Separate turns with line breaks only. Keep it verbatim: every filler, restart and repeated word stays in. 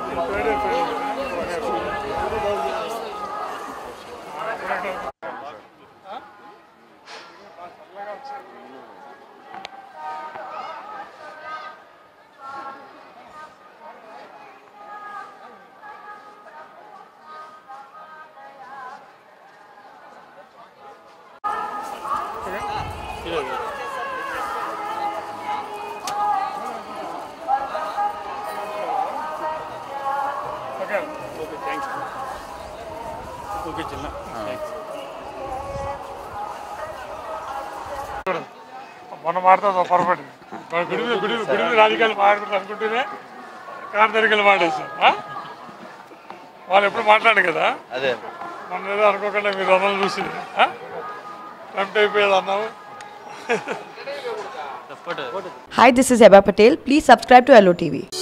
మొన్న మాట్లాడుతుంది పొరపాటు గుడి మీద గుడి గుడి మీద రాజకీయాలు మాట్లాడుకుంటూ అనుకుంటేనే కారు దగ్గర మాట్లాడేసాం. వాళ్ళు ఎప్పుడు మాట్లాడు కదా, అదే మొన్న ఏదో అనుకోకుండా మీరు అన్నలు చూసి టెంప్ట్ అయిపోయేది అన్నావు.
Hi, this is Heba Patel. Please subscribe to L O T V.